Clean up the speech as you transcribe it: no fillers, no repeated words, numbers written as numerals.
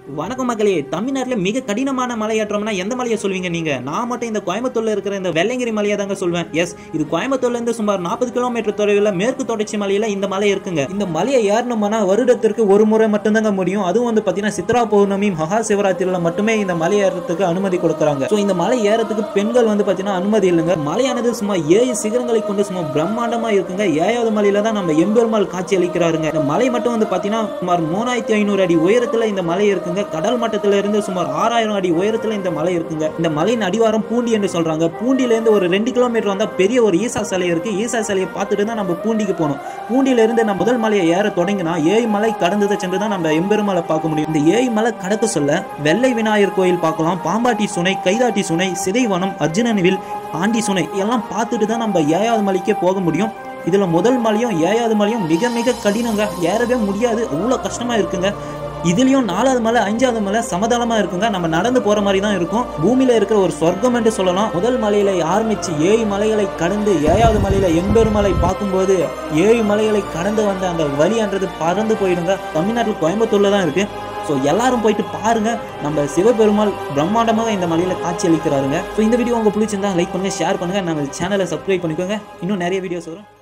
வணக்கம் மக்களே. தமிழ்நாட்டில் மிக கடினமான மலையேற்றம்னா எந்த மலையை சொல்வீங்க நீங்க? நான் மட்டும் இந்த கோயம்புத்தூர்ல இருக்கிற இந்த வெள்ளையங்கிரி மலையை தாங்க சொல்வேன். எஸ், இது கோயம்புத்தூர்ல இருந்து சுமார் 40 கிலோமீட்டர் தொலைவில் மேற்கு தொடர்ச்சி மலையில இந்த மலை இருக்குங்க. இந்த மலையை ஏறணும்னா வருடத்திற்கு ஒரு முறை மட்டும்தாங்க முடியும். அதுவும் வந்து பாத்தீங்கன்னா சித்ரா பௌர்ணமி மகா சிவராத்திரியில மட்டுமே இந்த மலை ஏறத்துக்கு அனுமதி கொடுக்குறாங்க. ஸோ இந்த மலை ஏறத்துக்கு பெண்கள் வந்து பாத்தீங்கன்னா அனுமதி இல்லைங்க. மலையானது சும்மா 7 சிகரங்களை கொண்டு சும்மா பிரம்மாண்டமா இருக்குங்க. 7வது மலையில தான் நம்ம எம்பெருமாள் காட்சி அளிக்கிறாருங்க. இந்த மலை மட்டும் வந்து பாத்தீங்கன்னா சுமார் 3500 அடி உயரத்துல இந்த மலை இருக்குங்க. கடல் மட்டத்தில இருந்து சுமார் 6000 அடி உயரத்துல இந்த மலை இருக்குங்க. இந்த மலையின் அடிவாரம் பூண்டி என்று சொல்றாங்க. பூண்டியில இருந்து ஒரு 2 கிலோமீட்டர் வந்தா பெரிய ஒரு ஈசா சிலை இருக்கு. ஈசா சிலையை பார்த்துட்டு தான் நம்ம பூண்டிக்கு போகணும். பூண்டியில இருந்து நம்ம முதல் மலையை ஏற தொடங்கினா 7 மலை கடந்ததை சென்று தான் நம்ம எம்பெருமாளை பார்க்க முடியும். இந்த 7 மலை கடக்க சொல்ல வெள்ளை விநாயகர் கோயில் பார்க்கலாம், பாம்பாட்டி சுனை, கைதாட்டி சுனை, சிதைவனம், அர்ஜுனன்வில், ஆண்டி சுனை எல்லாம் பார்த்துட்டு தான் நம்ம 7வது மலைக்கே போக முடியும். இதுல முதல் மலையும் 7வது மலையும் மிக மிக கடினங்க. ஏறவே முடியாது, அவ்வளவு கஷ்டமா இருக்குங்க. இதுலயும் 4வது மலை 5வது மலை சமதளமா இருக்குங்க. நம்ம நடந்து போற மாதிரி தான் இருக்கும். பூமியில இருக்கிற ஒரு சொர்க்கம் என்று சொல்லலாம். முதல் மலையில ஆரம்பிச்சு 7 மலைகளை கடந்து 7வது மலையில எம்பெருமலை பார்க்கும்போது 7 மலைகளை கடந்து வந்த அந்த வழின்றது பறந்து போயிடுங்க. தமிழ்நாட்டில் கோயம்புத்தூர்ல தான் இருக்கு. ஸோ எல்லாரும் போயிட்டு பாருங்க. நம்ம சிவபெருமாள் பிரம்மாண்டமாக இந்த மலையில காட்சி அளிக்கிறாருங்க. ஸோ இந்த வீடியோ உங்களுக்கு பிடிச்சிருந்தா லைக் பண்ணுங்க, ஷேர் பண்ணுங்க, நம்ம சேனலை சப்ஸ்கிரைப் பண்ணிக்கோங்க. இன்னும் நிறைய வீடியோஸ் வரும்.